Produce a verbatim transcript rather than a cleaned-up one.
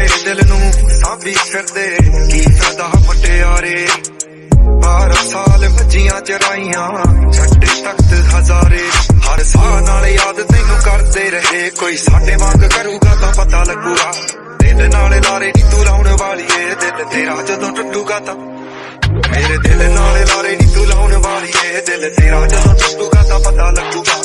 दिल नू साबी फिरदे की फायदा मुटियारे बारह साल वजियां चराइयां छड्डे तख्त हजारे हर साह नाल याद तैनू करदे रहे कोई साडे वांग करूगा तां पता लगूगा दिल नाल लारे नी तू लाउण वालीए दिल तेरा जदों टुटूगा तां मेरे दिल नाल लारे नी तू लाउण वालीए दिल तेरा जदों टुटूगा तां पता लगूगा